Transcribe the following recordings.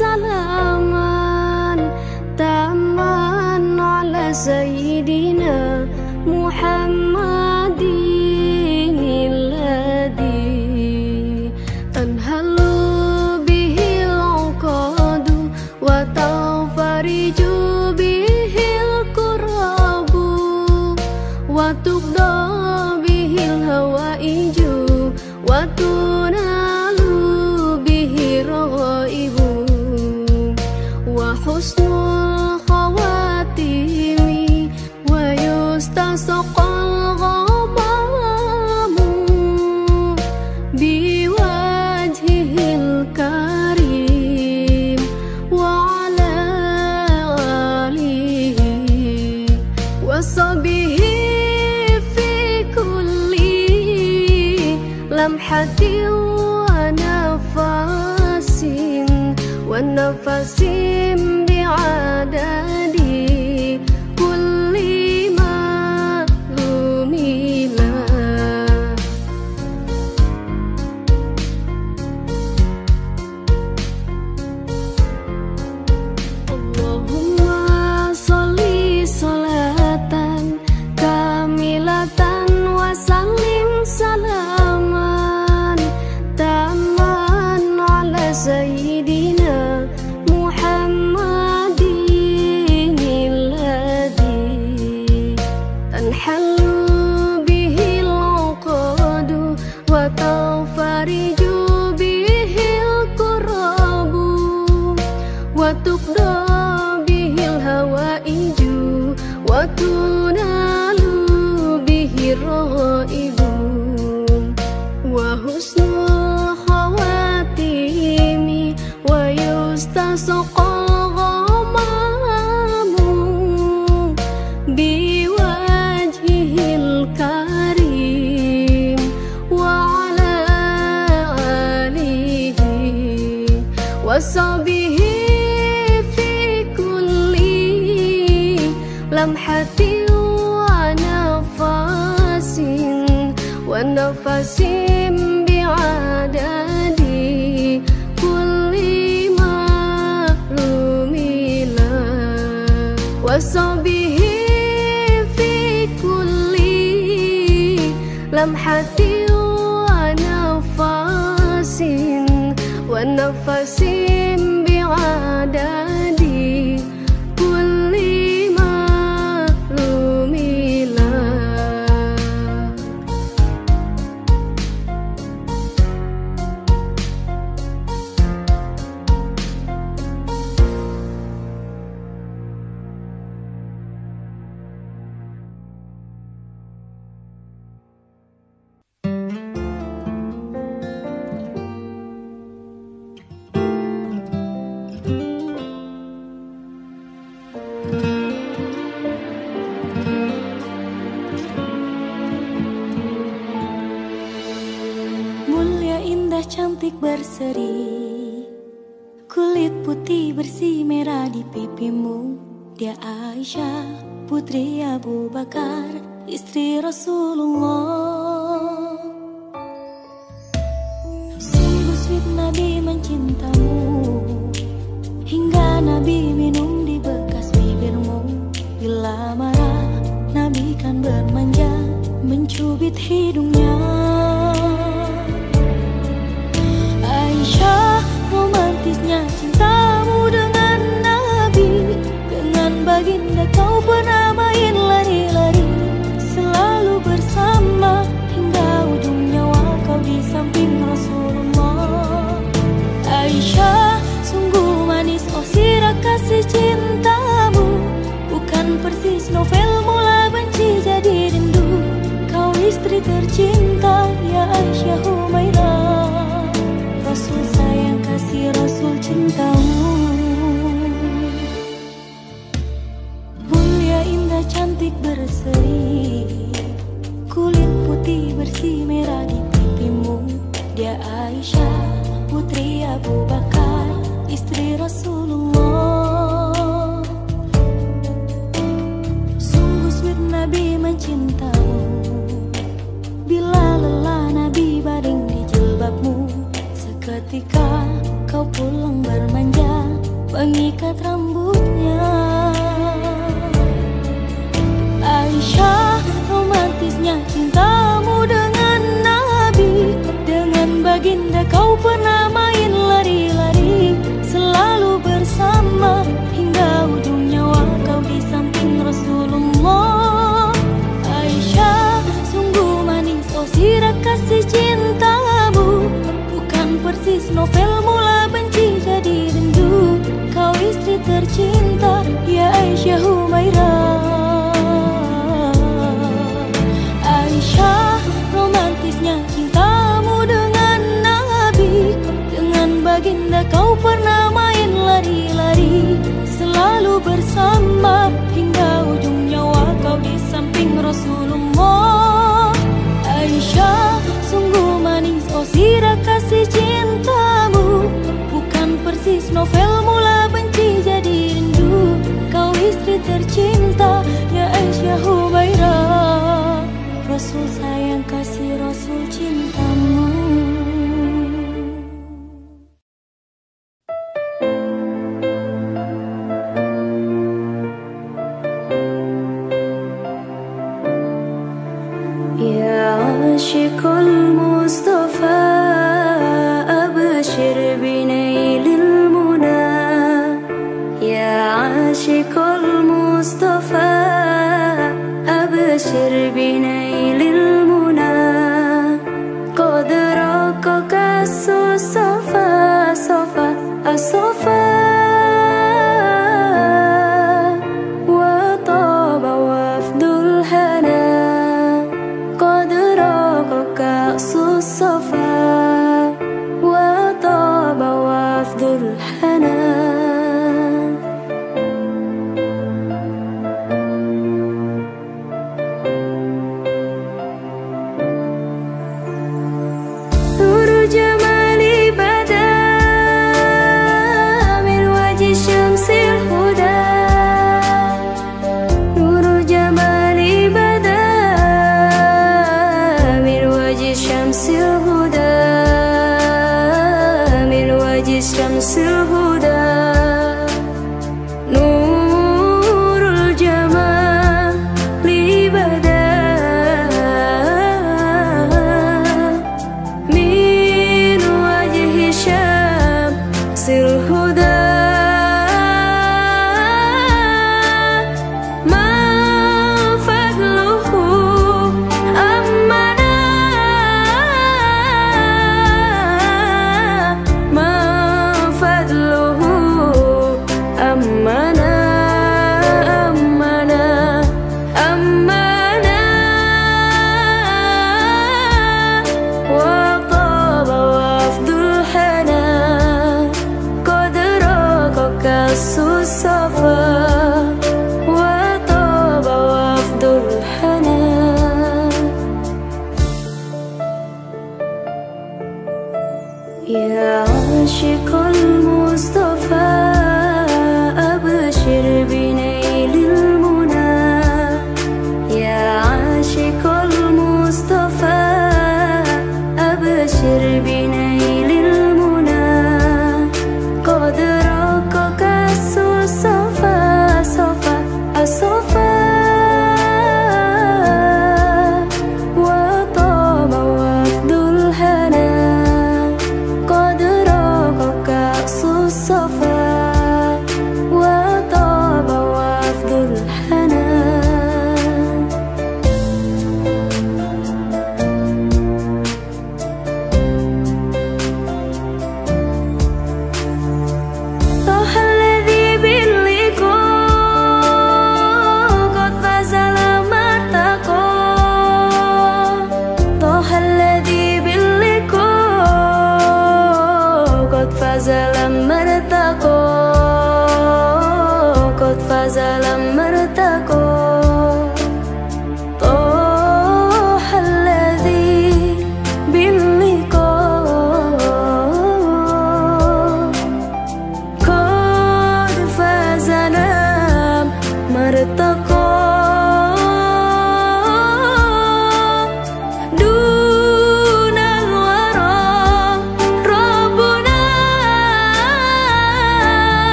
salaman taman ala sayyidina Muhammadin alladhi tanhalu bihil uqadu wa tafariju bihil kurabu wa tuqda bihil hawaiju wa tunalu bihi raghaibu wa husnul khawatimi wa yustasqal ghamamu biwajhihil karim wa ala alihi wa sahbihi fi kulli lamhatin wa nafasin bi'adadi kulli ma'lumilah. Allahumma sholli sholatan kamilatan wa sallim salaman taman ala sayyidina Muhammadin alladhi tanhalu bihil uqadu wa tafariju bihil kurabu wa tuqda bihil hawaiju wa tunalu bihi raghaibu wa husnul khawatimi wa yustasqal ghamamu biwajhihil karim wa ala alihi wa sahbihi fi kulli lamhatin wa nafasin bi'adadi kulli ma'lumilah wa sahbihi fi kulli lamhatin wa nafasin bi'adadi kulli ma'lumilah. Cantik berseri, kulit putih bersih merah di pipimu. Dia Aisyah, putri Abu Bakar, istri Rasulullah. Sungguh sweet Nabi mencintamu, hingga Nabi minum di bekas bibirmu. Bila marah, Nabi kan bermanja, mencubit hidungnya. Aisyah, romantisnya cintamu dengan Nabi. Dengan baginda kau pernah main lari-lari, selalu bersama hingga ujung nyawa kau di samping Rasulullah. Aisyah, sungguh manis oh sirah kasih cintamu, bukan persis novel mula benci jadi rindu. Kau istri tercinta mengikat rambutnya. Aisyah, romantisnya cintamu dengan Nabi. Dengan baginda kau pernah main lari-lari, selalu bersama hingga ujung nyawa kau di samping Rasulullah. Aisyah, sungguh manis oh sirah kasih cintamu, bukan persis novel mula benci jadi rindu. Kau istri tercinta ya Aisyah Humairah. Aisyah, romantisnya cintamu dengan Nabi. Dengan baginda kau pernah main lari-lari, selalu bersama hingga ujung nyawa kau di samping Rasulullah. Aisyah, sungguh manis oh sirah kasih cintamu, bukan persis novel mula benci jadi rindu. Kau istri tercinta ya Aisyah Humairah. Rasul sayang kasih Rasul cintamu. Ya Ashiqul Mustafa abshir binailil muna. Ya Ashiqul Mustafa abshir binailil muna. Qad raqaka as-safa safa as-safa wa taba wafdul hana. Qad raqaka as-safa wa taba wafdul hana. جمالي بدا من وجه شمس الهدى. نور جمالي بدا من وجه شمس الهدى. من وجه شمس الهدى. نور الجمال لي بدا الهدى. ما فضله أمنا. ما فضله أمنا. أمنا أمنا. وطاب وفد الحنان. الصفا وطاب وفد الحنان. يا عاشق المصطفى أبشر بنيل المنى. يا عاشق المصطفى أبشر بنيل المنى. قد رقك الصفا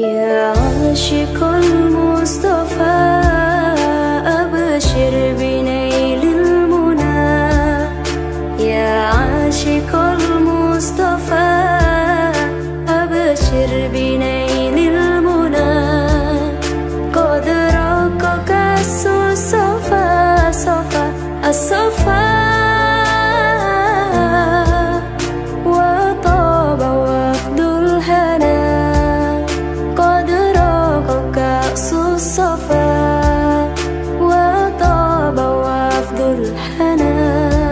يا عاشق المصطفى أبشر بنيل المنى يا عاشق المصطفى أبشر بنيل المنى قد رقك الصفا صفا الصفا وطاب وفد الهنا قد رقك الصفا وطاب وفد الهنا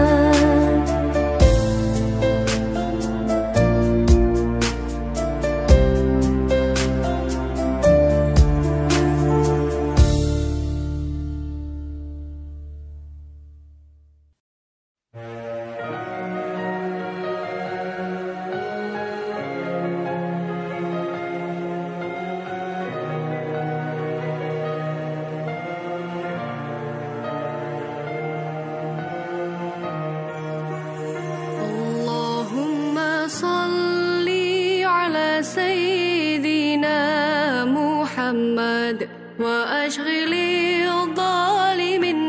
وأشغل الظالمين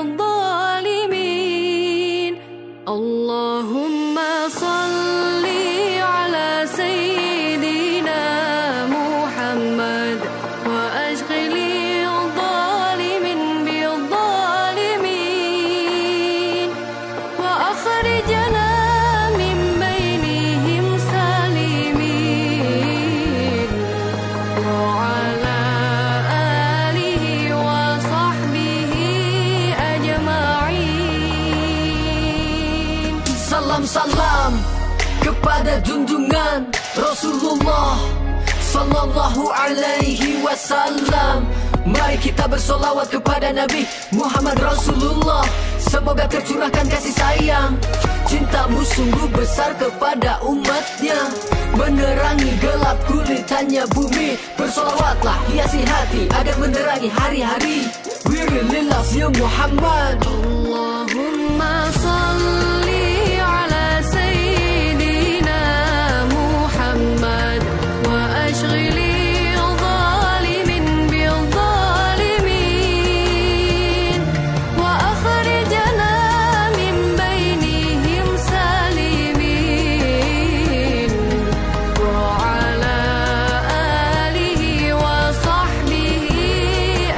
بالظالمين اللهم صل على سيدنا محمد وأشغل الظالمين بالظالمين وأخرجنا من بينهم سالمين وعلى Salam kepada junjungan Rasulullah Sallallahu alaihi wasallam. Mari kita bersolawat kepada Nabi Muhammad Rasulullah. Semoga tercurahkan kasih sayang, cintamu sungguh besar kepada umatnya, menerangi gelap kulitannya bumi. Bersolawatlah hiasi hati agar menerangi hari-hari. We really love you Muhammad. Allahumma salli ala sayyidina Muhammad wa ashghili zalimin bil zalimin wa akhrijna min bainihim salimin wa ala alihi wa sahbihi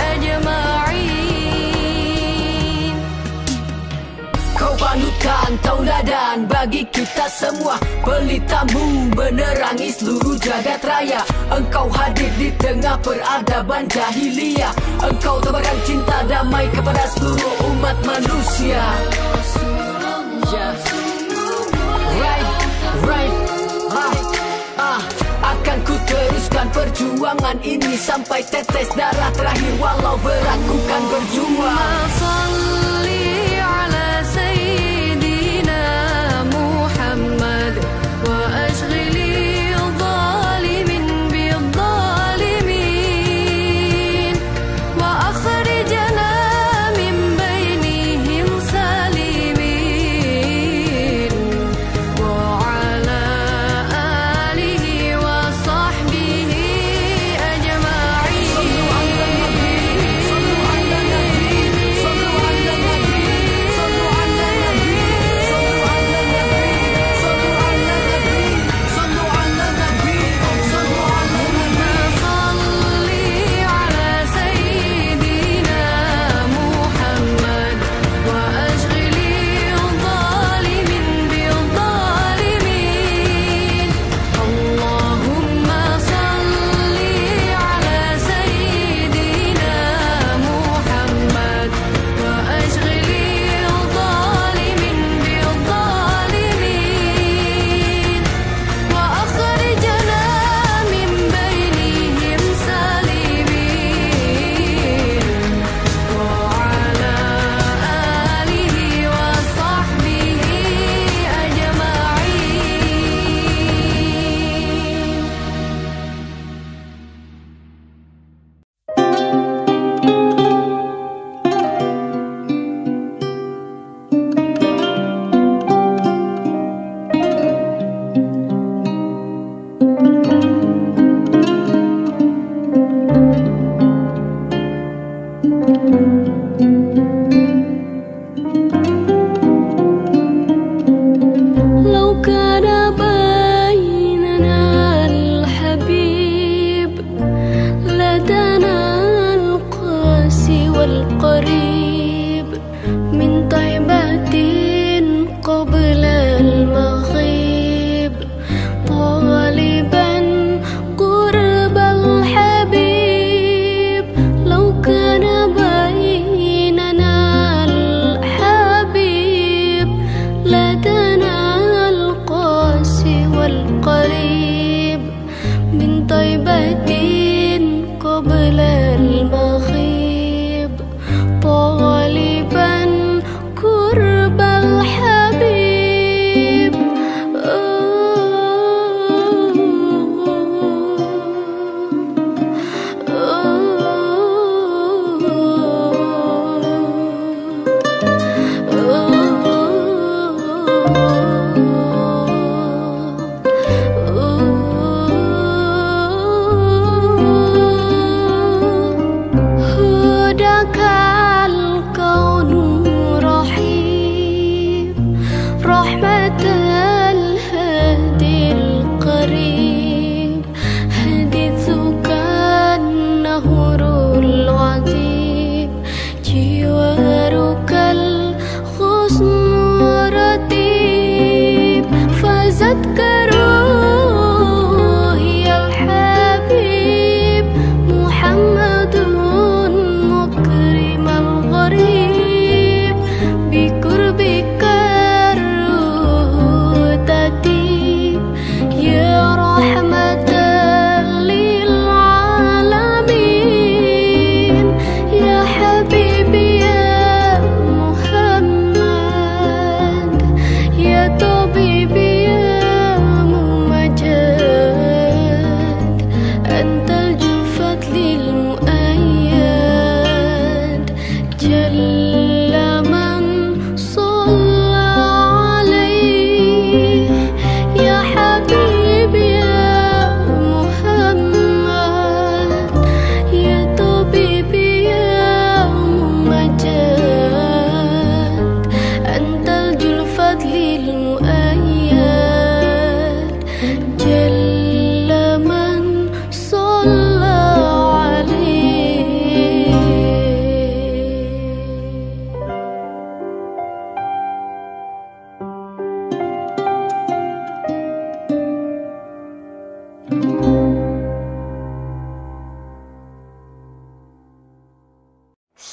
ajma'in. Kau panutan tauladan bagi kita semua, pelitamu menerangi seluruh jagat raya. Engkau hadir di tengah peradaban jahiliyah. Engkau tebarkan cinta damai kepada seluruh umat manusia. Right. Akan ku teruskan perjuangan ini sampai tetes darah terakhir, walau berat ku kan berjuang. Salli ala sayyidina Muhammad wa ashghili zalimin bil zalimin wa akhrijna min bainihim salimin wa ala alihi wa sahbihi ajma'in.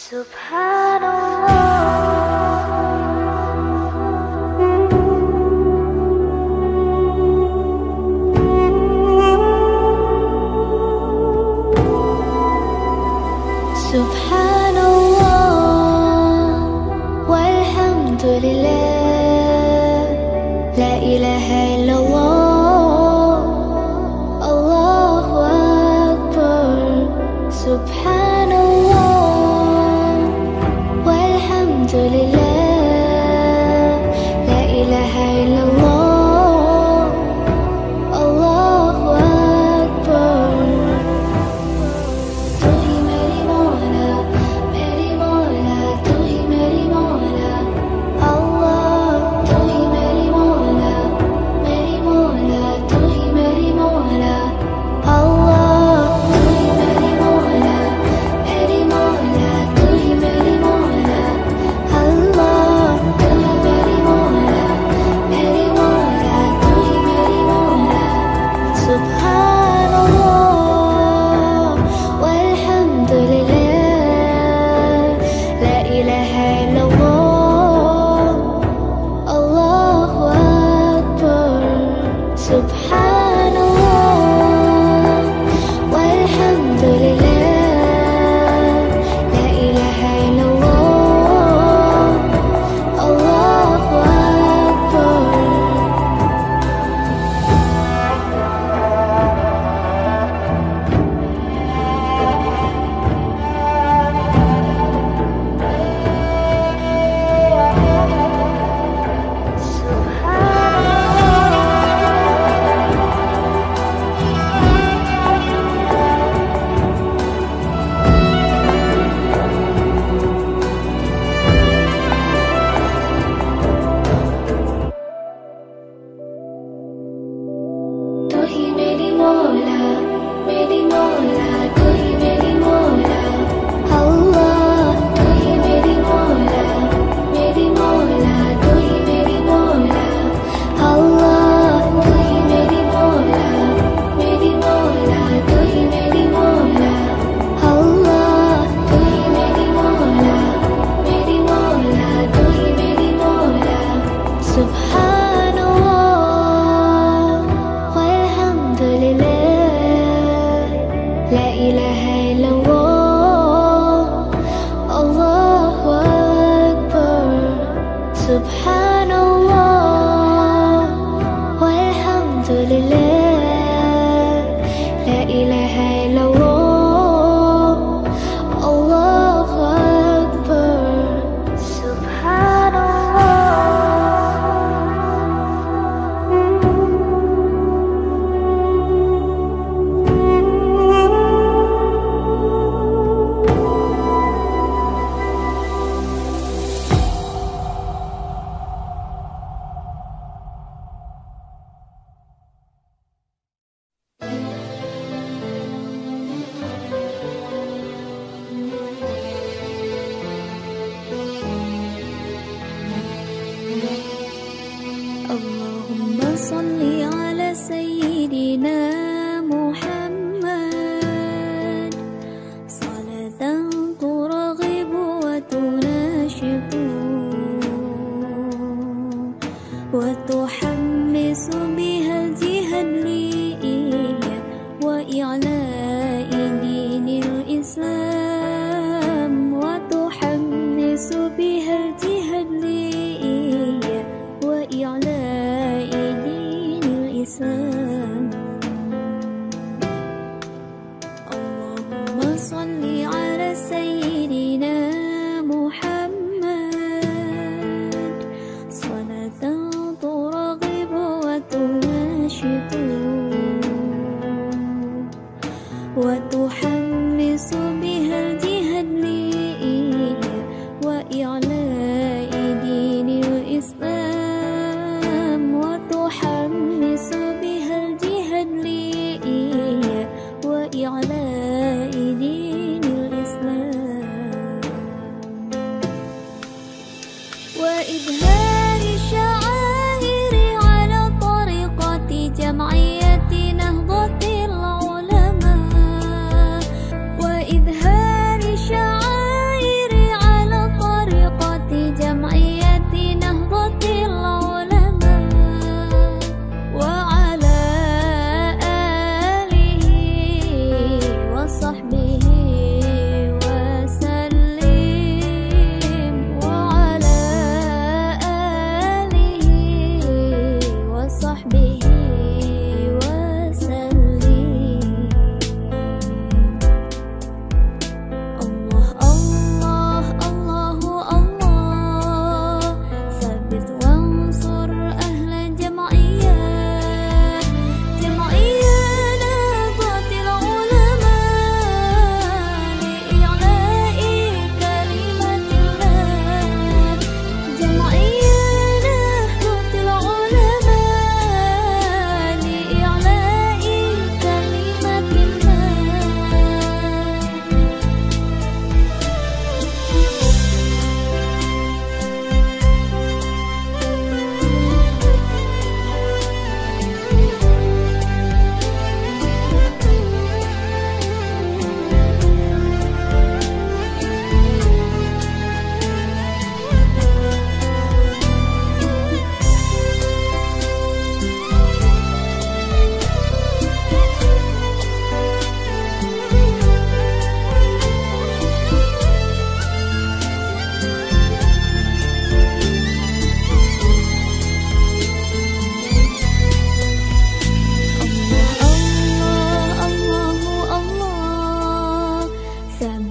وإظهار شعائر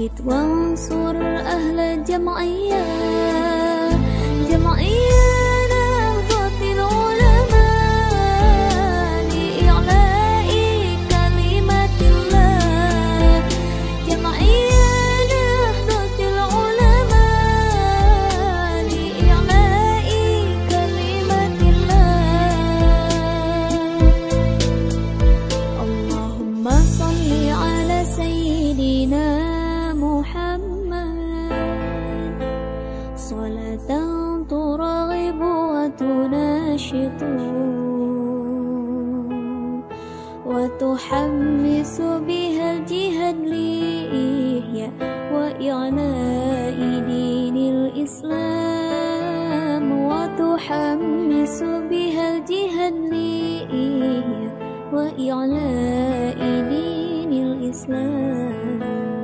زد وانصر أهل الجمعية جمعية نهضة العلماء لإعلاء كلمة الله جمعية نهضة العلماء لإعلاء كلمة الله اللهم صل على سيدنا محمد صلاة ترغب وتناشط وتحمس بها الجهاد لإحياء وإعلاء دين الإسلام وتحمس بها الجهاد لإحياء وإعلاء دين الإسلام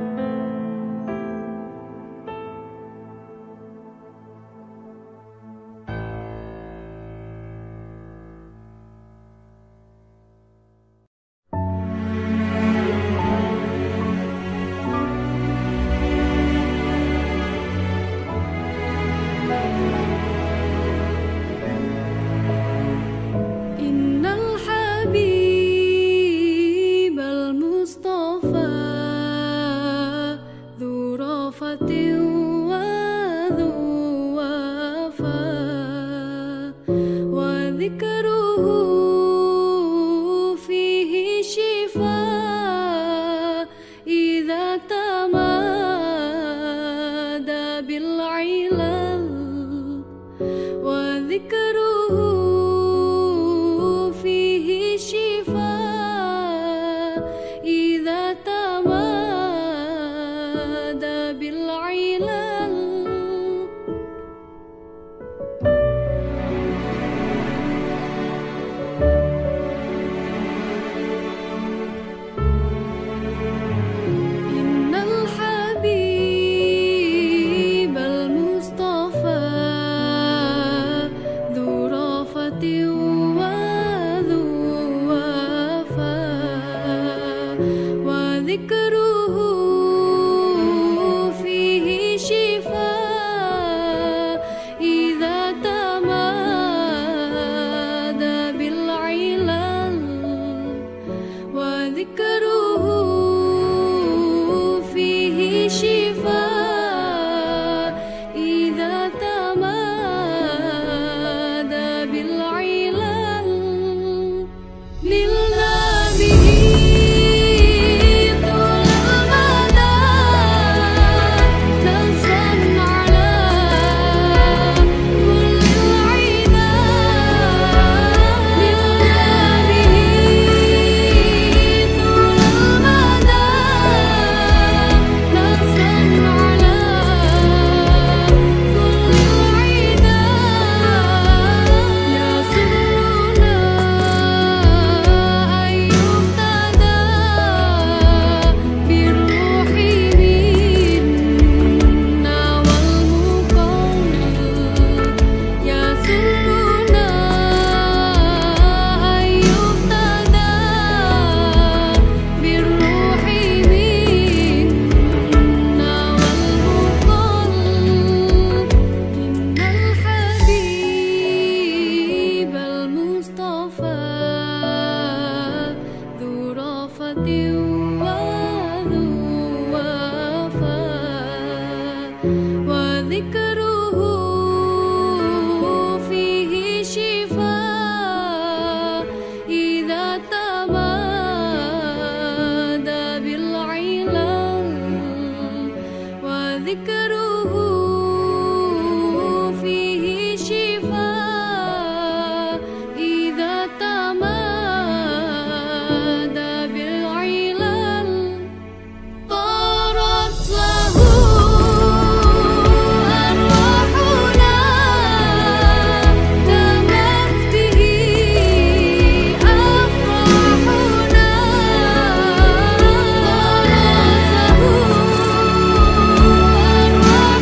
إن الحبيب المصطفى ذو رأفة وذو وفاء وذكره فيه شفاء إذا تمادى بالعلل وذكره فيه شفاء إذا تمادى بالعلل إن الحبيب المصطفى ذو رأفة وذو وفاء وذكره فيه شفاء إذا تمادى بالعلل وذكره فيه شفاء إذا تمادى بالعلل نلنا به طول المدى نصرا على كل العدا نلنا به طول المدى نصرا على كل العدا يسرنا أن يهتدى بالروح منا والمقل يسرنا أن يهتدى بالروح منا والمقل إن الحبيب المصطفى ذو رأفة وذو وفاء وذكره فيه شفاء إذا تمادى بالعلل وذكره فيه شفاء إذا تمادى بالعلل طارت له أرواحنا تمت به أفراحنا طارت له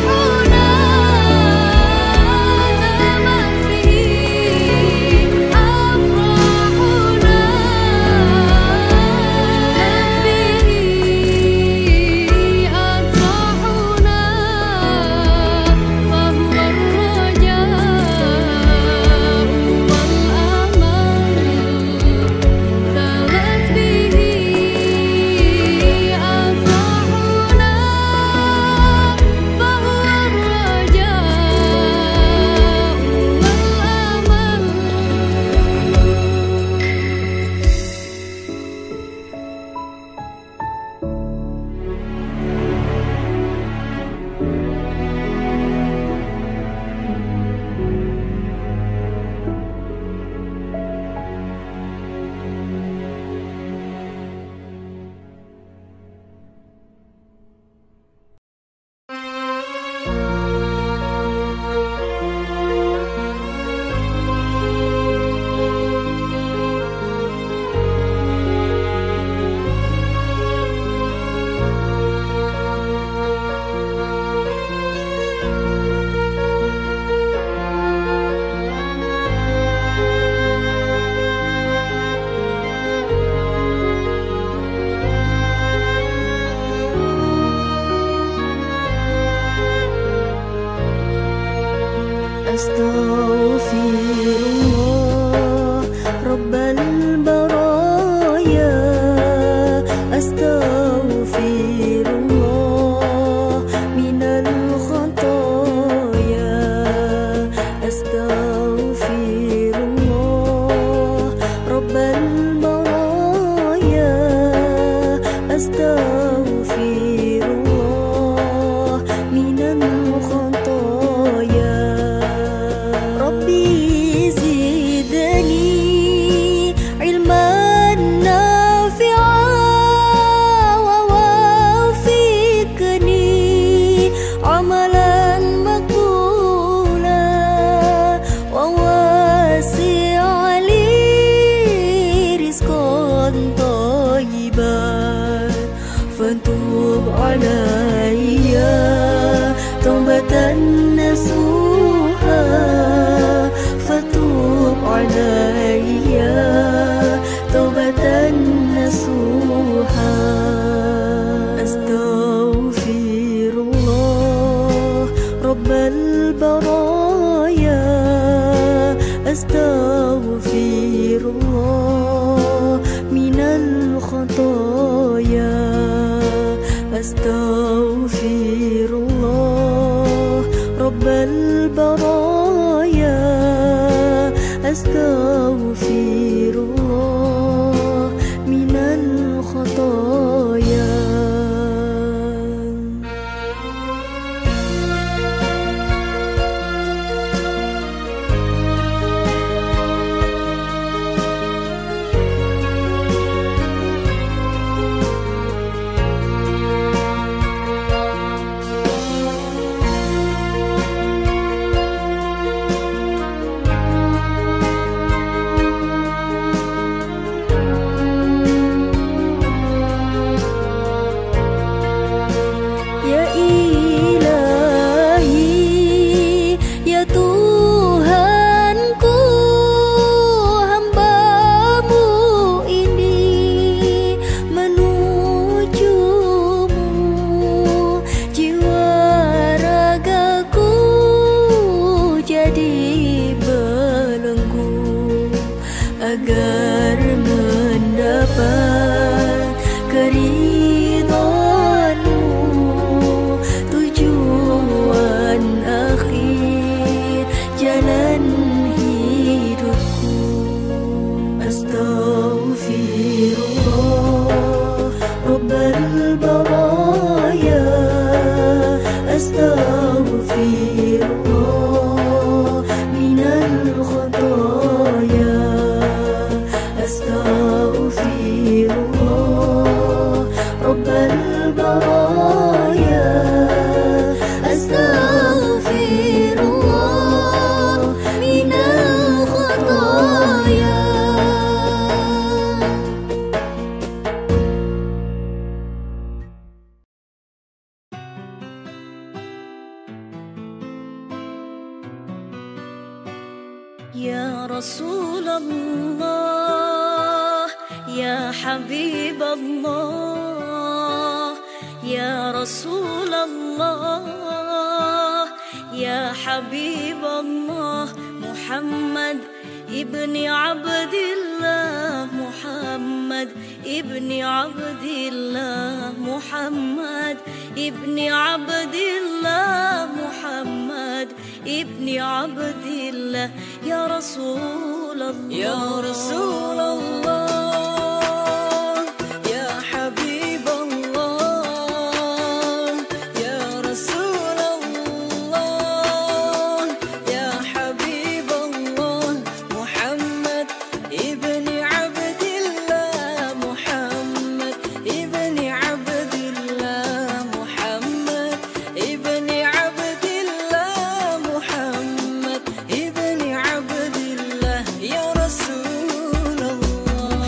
Astaghfirullah minal khataaya. Astaghfirullah Rabbal baraya. Astaghfirullah minal khataaya. Rabbi zidni ilman nafi'an wa wafiqni amalan maqbulan wa wasi' li rizqan thayyiban. Fatub alayya taubatan nasuha. Fatub alayya taubatan nasuha. Astaghfirullah Rabbal baraya. Astaghfirullah minal khataaya. Astaghfirullah Rabbal baraya. Astaghfirullah minal khataaya. Ya Ilahi, ya Tuhanku, hamba-Mu ini menuju-Mu. Jiwa ragaku jadi belenggu agar mendapat keridhaan-Mu. Tujuan akhir jalan hidupku. Astaghfirullah Rabbal baraya. Astaghfirullah minal khataaya. Astaghfirullah Rabbal baraya. Astaghfirullah minal khataaya. Ya Rasulullah, Ya Habiballah, Ya Rasulullah, Ya Habiballah. Muhammad ibni Abdillah, Muhammad ibni Abdillah, Muhammad ibni Abdillah, Muhammad ibni Abdillah. Ya Rasulullah, Ya Rasulullah, Ya Habiballah, Ya Rasulullah, Ya Habiballah. Muhammad ibni Abdillah, Muhammad ibni Abdillah, Muhammad ibni Abdillah, Muhammad ibni Abdillah. Ya Rasulullah,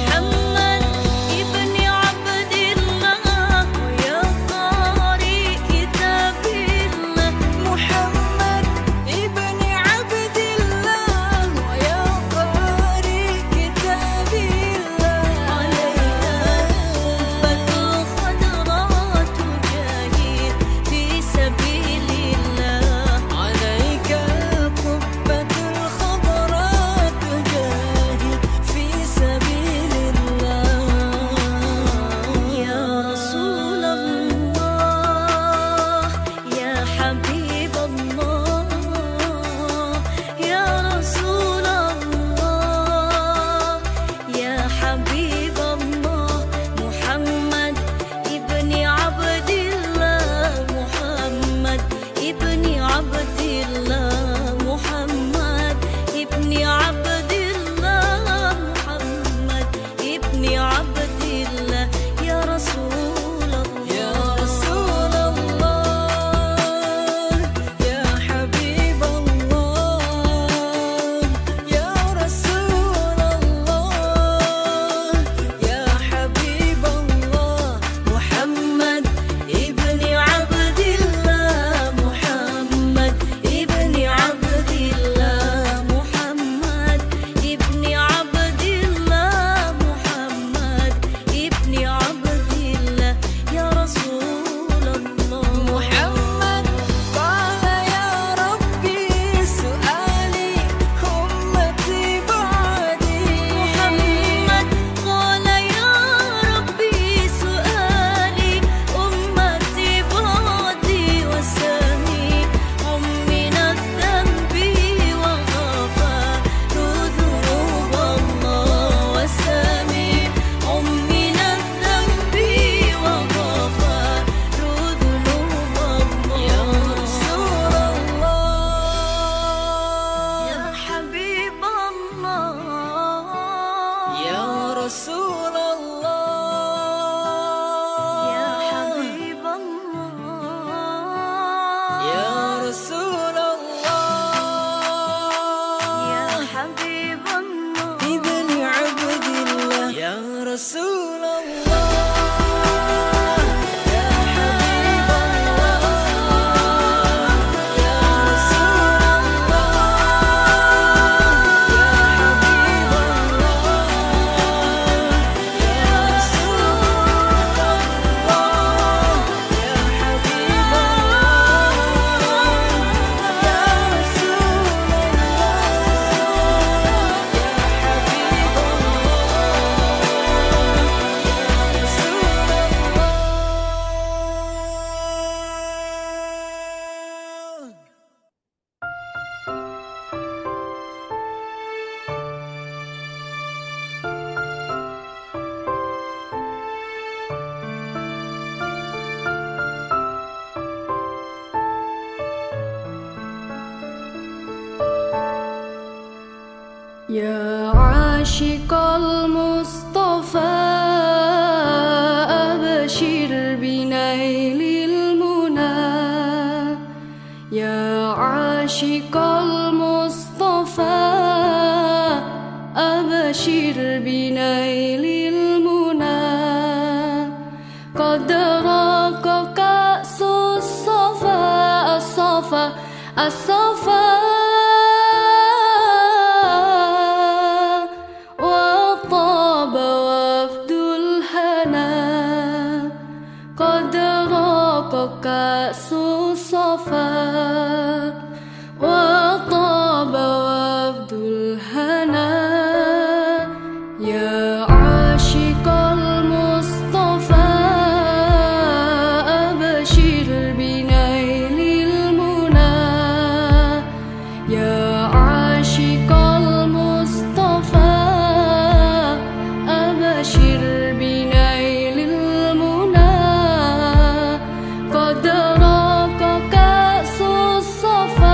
يا عاشق المصطفى أبشر بنيل المنى يا عاشق المصطفى أبشر بنيل المنى قد راق كأس الصفا الصفا الصفا كأس الصفا وطاب وفد الهنا يا عاشق المصطفى أبشر بنيل المنى يا عاشق المصطفى أبشر بنيل المنى قد راق كأس الصفا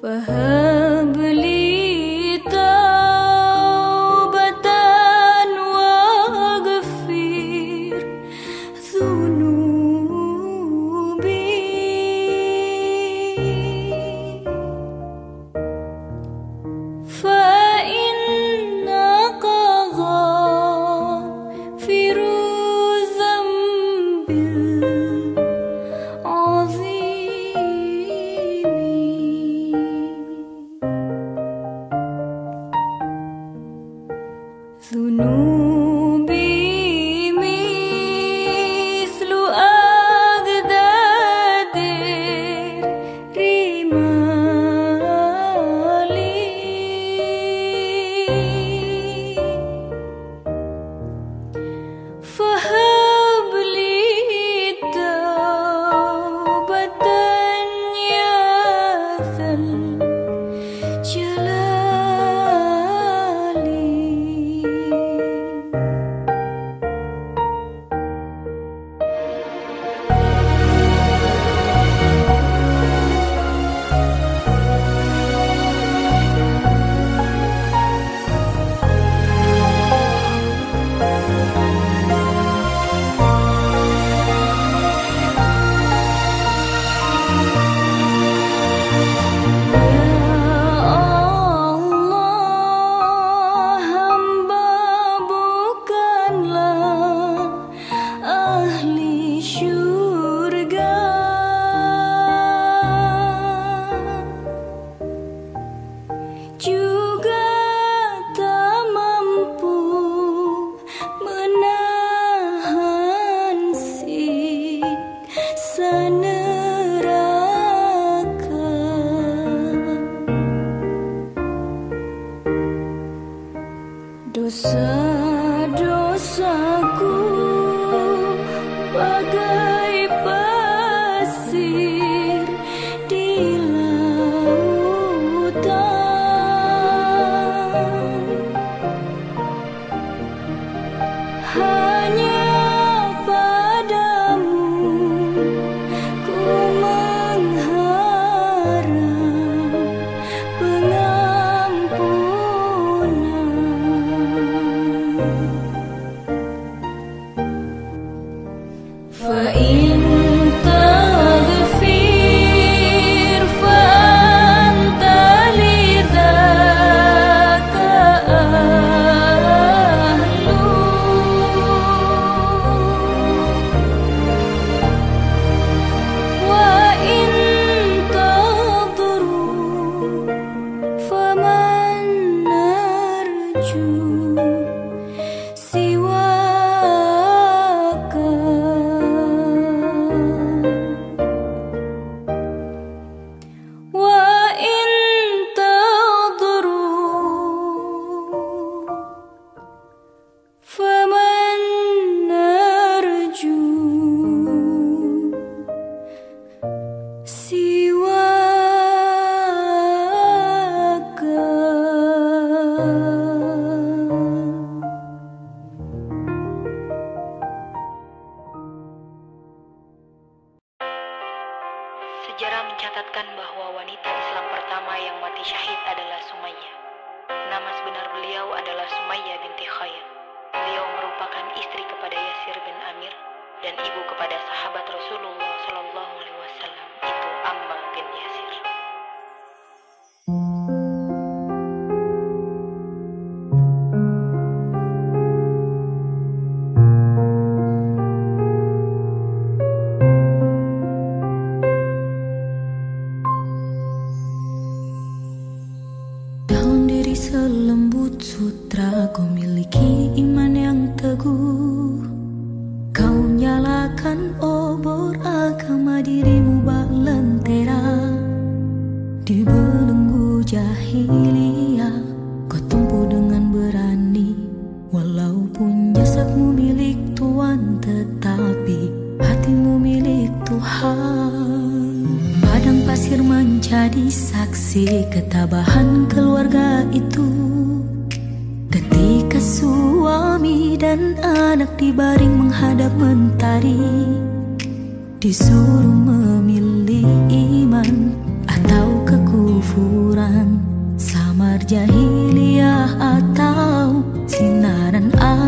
فهب لي توبة واغفر ذنوبي فإنك غافر الذنب ذنوبي مثل أجداد الرمال فهب لي توبة يا ذا الجلال. Juga tak mampu menahan siksa neraka. Dosa-dosaku bagai pasir di hanya padamu ku mengharap pengampunan. Fa'in taghfir fa'anta lidzaka Sejarah mencatatkan bahwa wanita Islam pertama yang mati syahid adalah Sumayyah. Nama sebenar beliau adalah Sumayyah binti Khayyat. Beliau merupakan istri kepada Yasir bin Amir dan ibu kepada sahabat Rasulullah SAW, itu Ammar bin Yasir. Selembut sutra kau miliki iman yang teguh. Kau nyalakan obor agama dirimu bak lentera. Di belenggu jahiliyah kau tumpu dengan berani. Walaupun jasadmu milik Tuhan, tetapi hatimu milik Tuhan. Padang pasir menjadi saksi ketabahan keluarga itu. Ketika suami dan anak dibaring menghadap mentari, disuruh memilih iman atau kekufuran. jahiliyah atau sinaran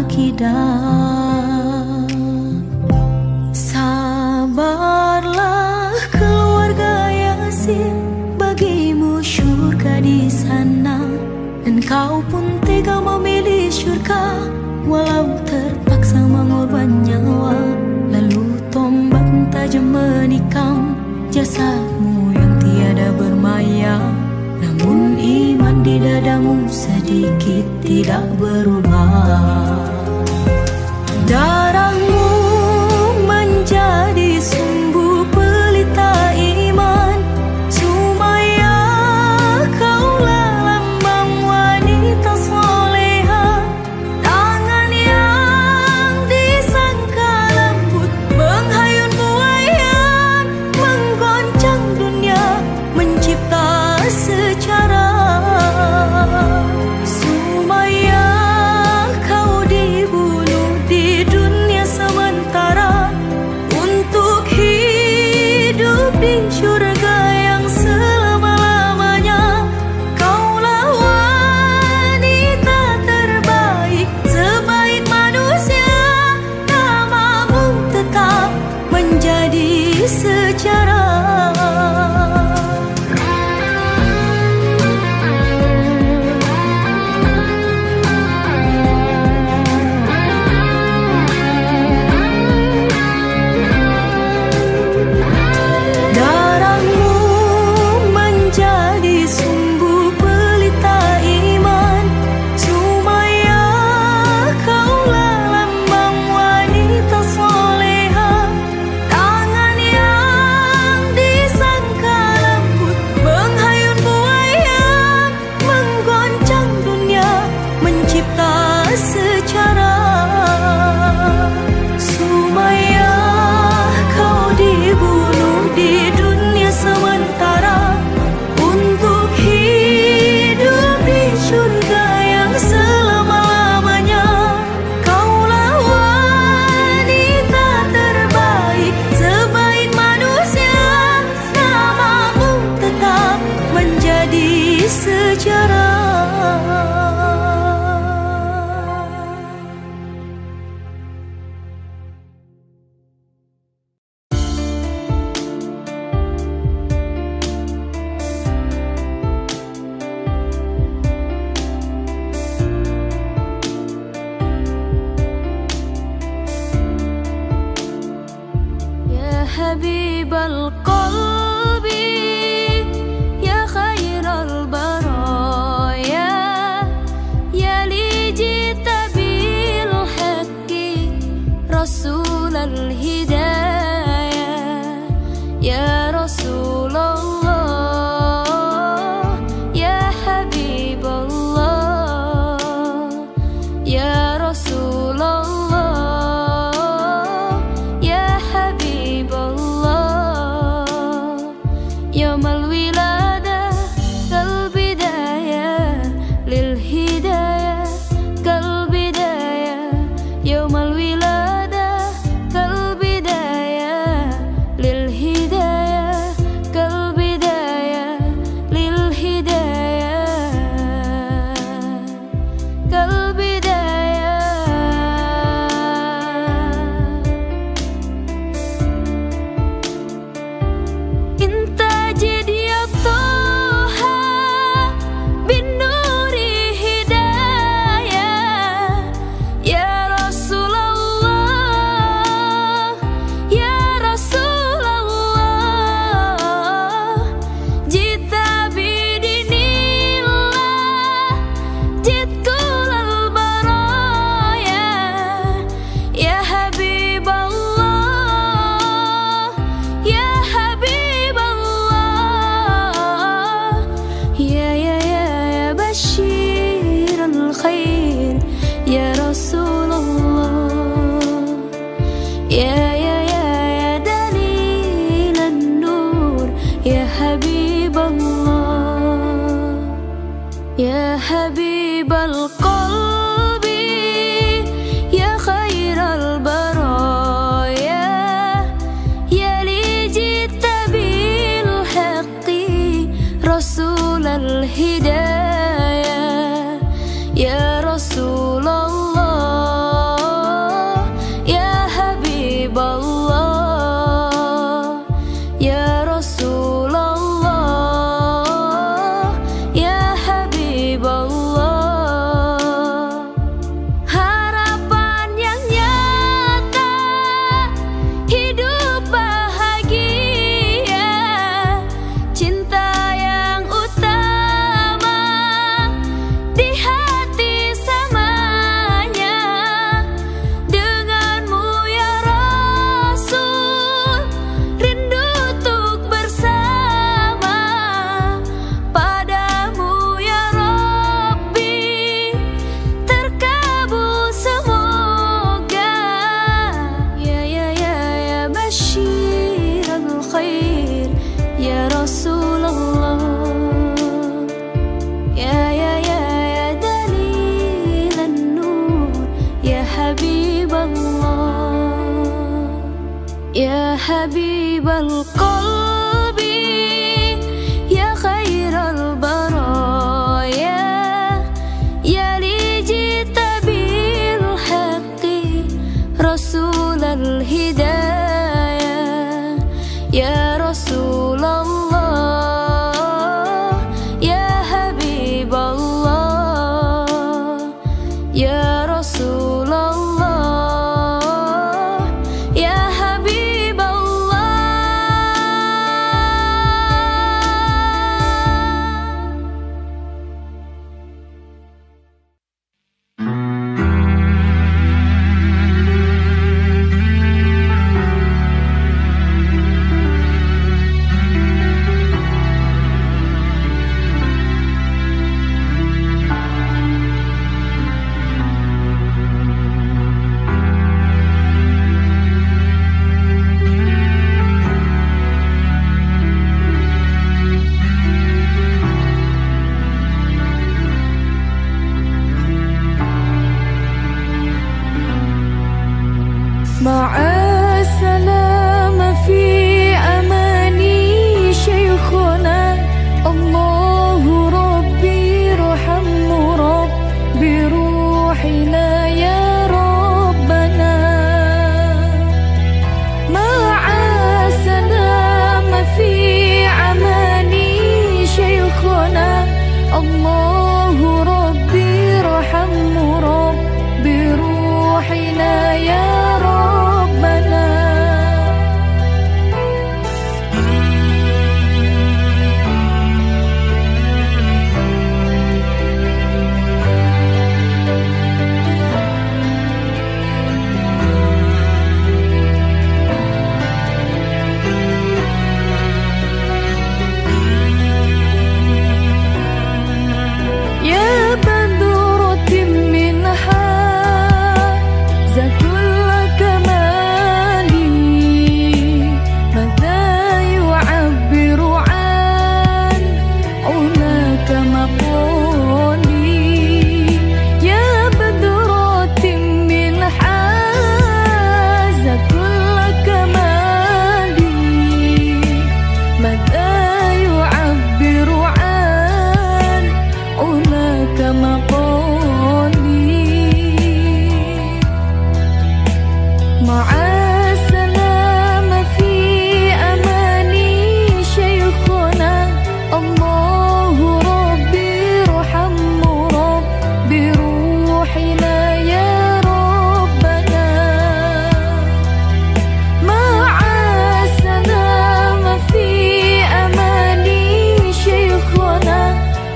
akidah. Sabarlah keluarga Yasin, bagimu syurga di sana. Dan kau pun tega memilih syurga, walau terpaksa mengorban nyawa. Lalu tombak tajam menikam jasadmu yang tiada bermaya. Namun iman di dadamu sedikit tidak berubah. Darahmu menjadi sumbu pelita iman. Sumayyah, kaulah lambang wanita soleha. Tangan yang disangka lembut menghayun buayan, menggoncang dunia mencipta secara. Sumayyah, kau dibunuh di dunia sementara untuk hidup di syurga yang selama-lamanya. Kaulah wanita terbaik sebaik manusia, namamu tetap menjadi sejarah. Darahmu menjadi sumbu pelita iman. Sumayyah, kaulah lambang wanita soleha. Tangan yang disangka lembut menghayun buayan, menggoncang dunia mencipta secara. Sumayyah, kau dibunuh di dunia sementara untuk hidup di syurga yang selama-lamanya. Kaulah wanita terbaik sebaik manusia, namamu tetap menjadi sejarah. يا حبيب القلب يا خير البرايا يا لي جئت بالحق رسول الهدايا يا رسول الله يا حبيب الله يا رسول الله يا حبيب الله يوم الولادة كالبداية للهداية كالبداية يوم الولادة كالبداية للهداية كالبداية للهداية كالبداية. انت جد يا طه بالنور هداية يا رسول الله يا رسول الله جئت بدين الله جئت كل البرايا يا حبيب الله يا حبيب الله يا بشير الخير يا رسول الله يا دليل النور يا حبيب الله يا حبيب القلب يا خير البرايا يا لي جئت بالحق رسول الهداية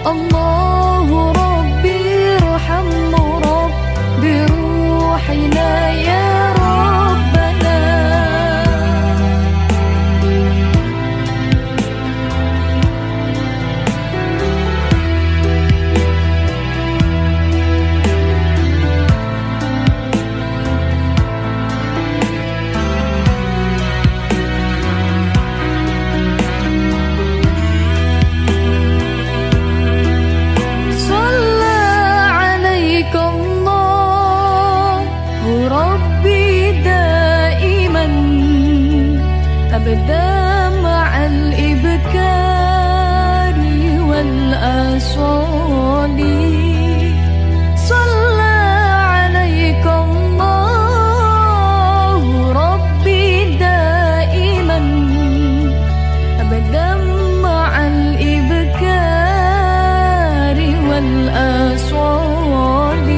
الله ربي ارحم رب بروحنا يا ربنا. أبدا مع الإبكار والأصال صلى عليك الله ربي دائما أبدا مع الإبكار والأصال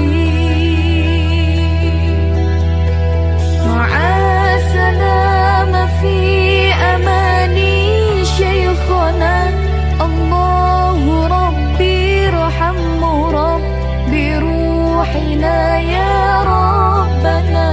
مع سلام في أماني شيخنا الله ربي ارحم رب بروحنا يا ربنا.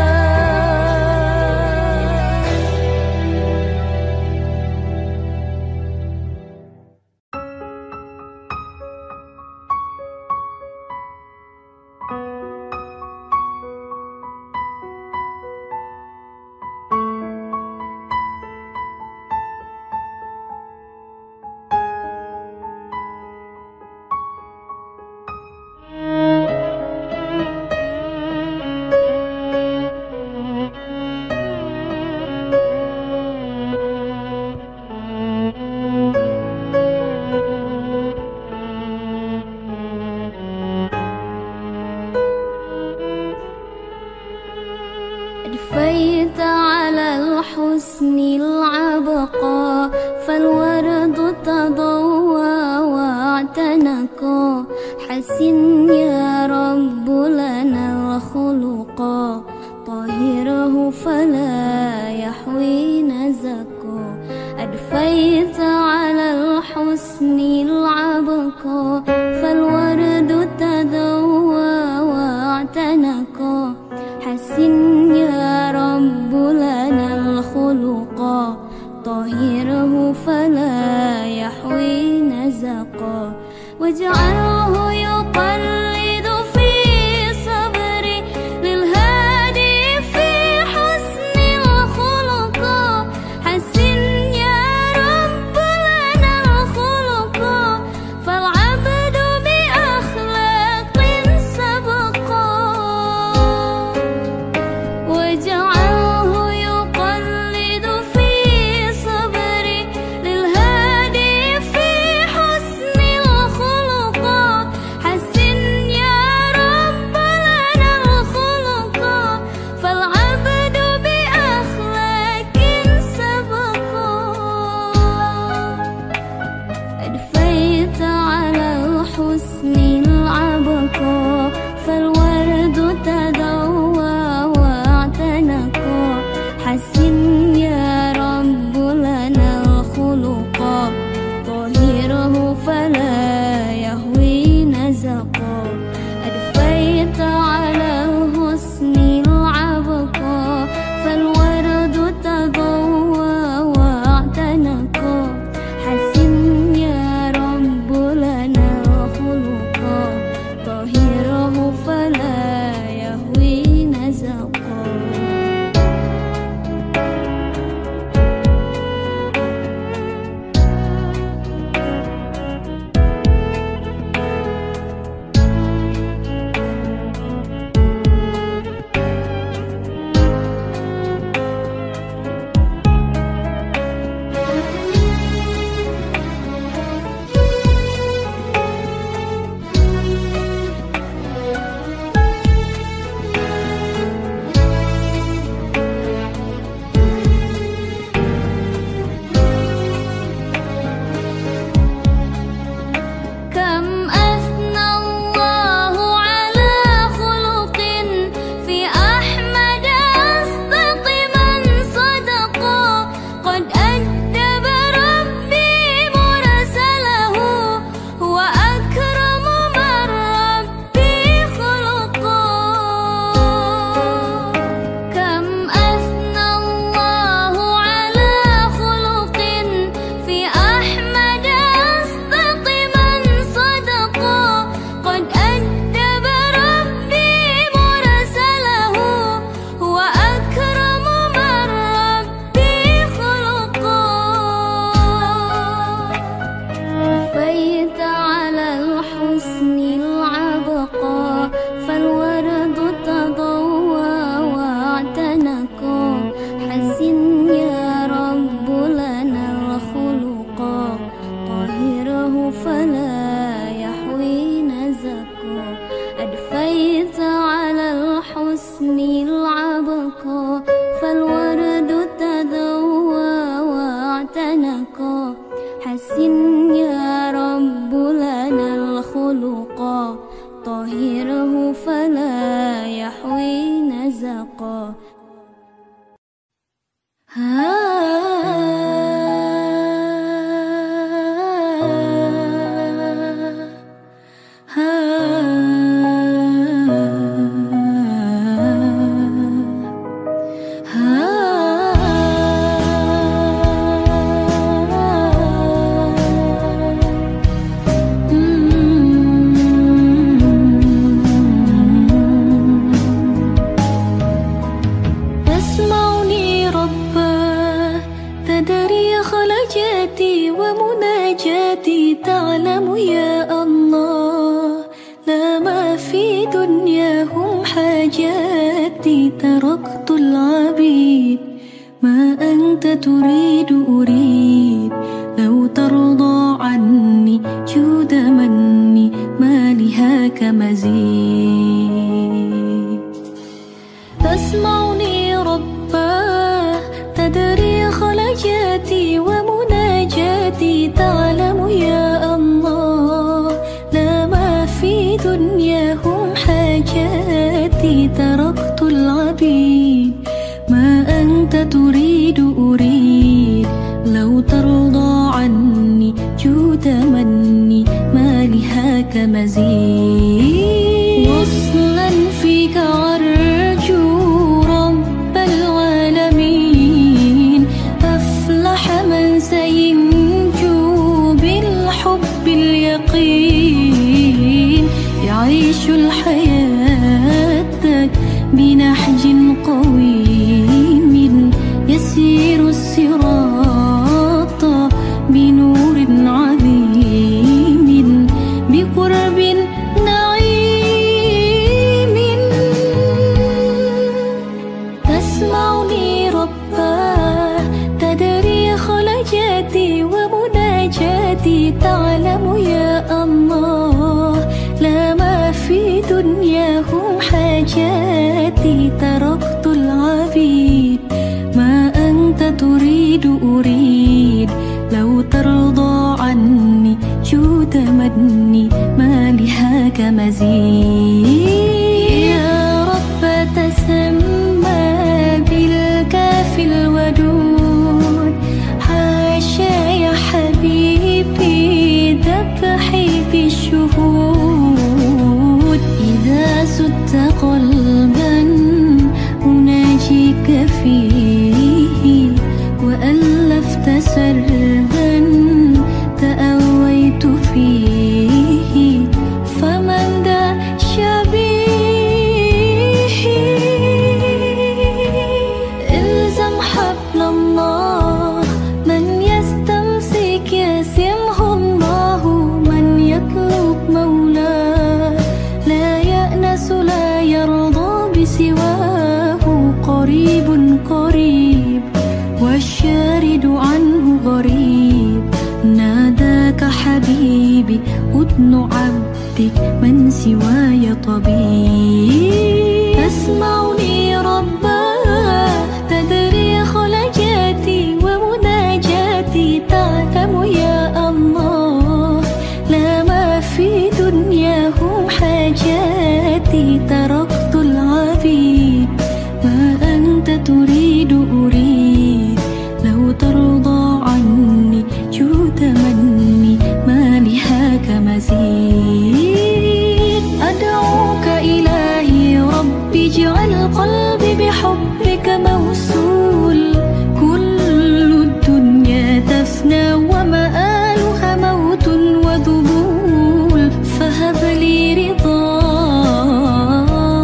أدفيت على الحسن العبقى فالورد تضوى واعتنقا حسن يا رب لنا الخلقا طهره فلا يحوي نزقا. أدفيت على الحسن العبقى فالورد تضوى واعتنقا حسن يا رب لنا الخلقا طهره فلا يحوي نزقا. واجعله يقلد في صبري للهادي في حسن الخلقا حسن يا رب لنا الخلقا فالعبد بأخلاق سبقا. واجعله يقلد في صبري للهادي في حسن الخلقا حسن خلقا طهره فلا يحوي نزقا. تعلم يا الله لا ما في دنياهم حاجاتي تركت العبيد ما أنت تريد أريد لو ترضى عني جود مني ما لهاك مزيد. تسمعني رباه تدري خلجاتي ومناجاتي تعلم يا الله لا ما في دنياهم حاجاتي تركت العبيد ما أنت تريد أريد لو ترضى عني جود مني ما لهاك مزيد. وصلا فيك أرجو رب العالمين أفلح من سينجو بالحب اليقين يعيش الحياة بنهج قويم يسير الصراط بنور عظيم بقرب نعيم. تسمعني رباه تدري خلجاتي ومناجاتي تعلم يا الله لا ما في دنياهم حاجاتي تركت العبيد ما أنت تريد أريد لو ترضى عني جود مني ما لهاك مزيد. يا رب تسمى بالكافي الودود حاشا يا حبيبي ذبحي بالشهود إذا سدت قلبا أناجيك فيه وألفت سربا تأويت فيه فمن ذا شبيه. إلزم حبل الله من يستمسك يسمه الله من يطلب مولاه لا يأنس لا يرضى بسواه قريب قريب والشارد عنه غريب ناداك حبيبي أذن عبدك من سواي طبيب. تسمعني رباه تدري خلجاتي ومناجاتي تعلم يا الله لا ما في دنياهم حاجاتي تركت العبيد ما أنت تريد أريد لو ترضى عني جود مني ما لهاك مزيد. أدعوك إلهي ربي اجعل قلبي بحبك موصول كل الدنيا تفنى ومآلها موت وذبول فهب لي رضاك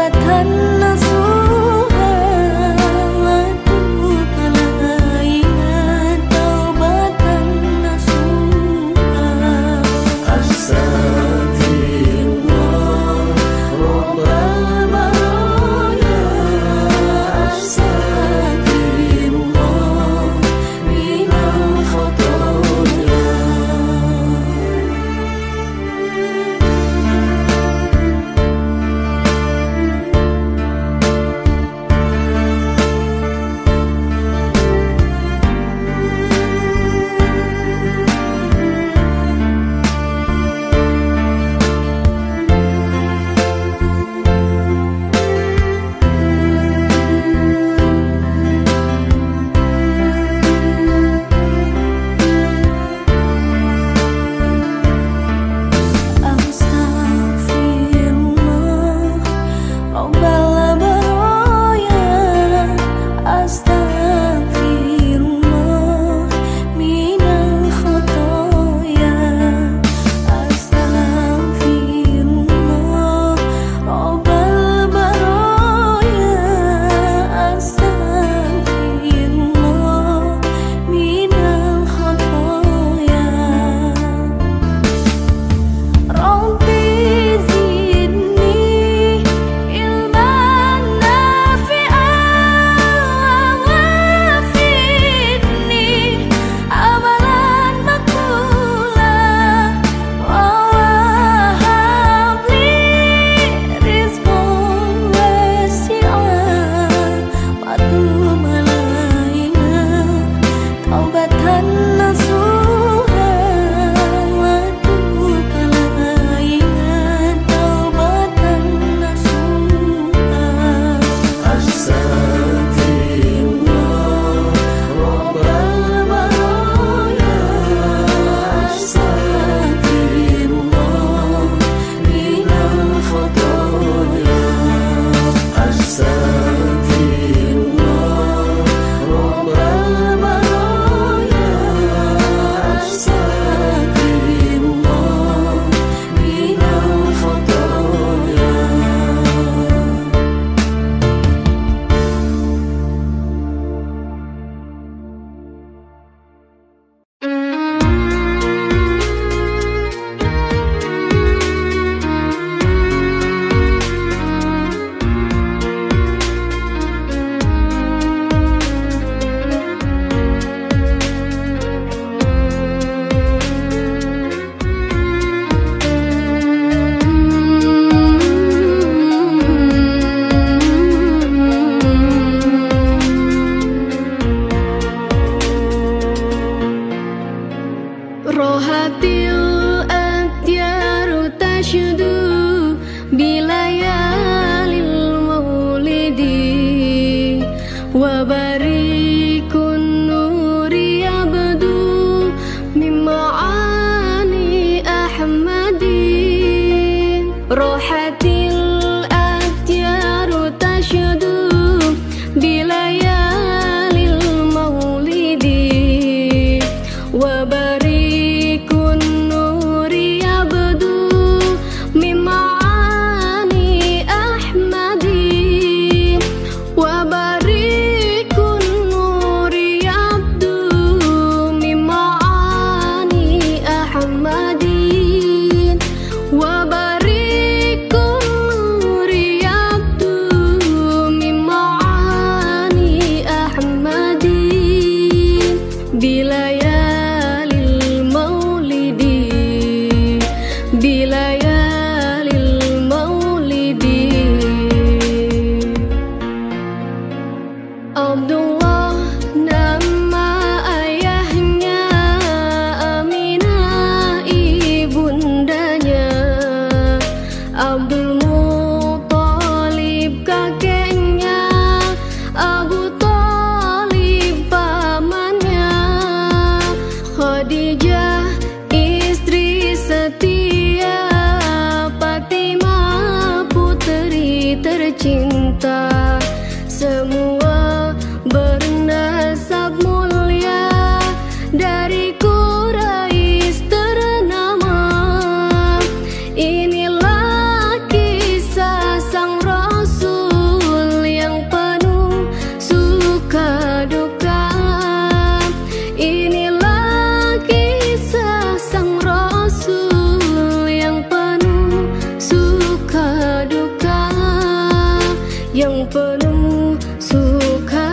Wa barikun yang penuh suka